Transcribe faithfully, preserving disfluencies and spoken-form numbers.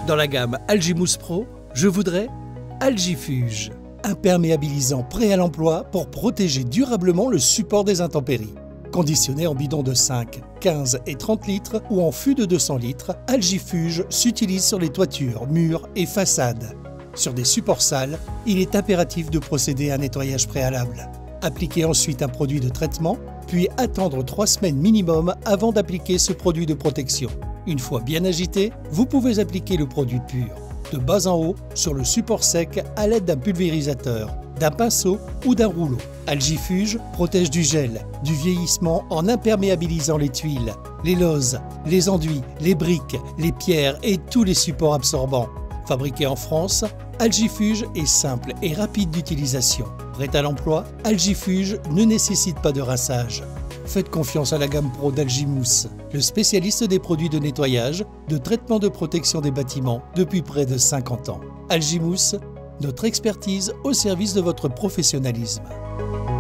Dans la gamme Algimousse Pro, je voudrais Algifuge, imperméabilisant prêt à l'emploi pour protéger durablement le support des intempéries. Conditionné en bidon de cinq, quinze et trente litres ou en fût de deux cents litres, Algifuge s'utilise sur les toitures, murs et façades. Sur des supports sales, il est impératif de procéder à un nettoyage préalable. Appliquer ensuite un produit de traitement, puis attendre trois semaines minimum avant d'appliquer ce produit de protection. Une fois bien agité, vous pouvez appliquer le produit pur, de bas en haut, sur le support sec à l'aide d'un pulvérisateur, d'un pinceau ou d'un rouleau. Algifuge protège du gel, du vieillissement en imperméabilisant les tuiles, les lozes, les enduits, les briques, les pierres et tous les supports absorbants. Fabriqué en France, Algifuge est simple et rapide d'utilisation. Prêt à l'emploi, Algifuge ne nécessite pas de rinçage. Faites confiance à la gamme Pro d'Algimousse, le spécialiste des produits de nettoyage, de traitement de protection des bâtiments depuis près de cinquante ans. Algimousse, notre expertise au service de votre professionnalisme.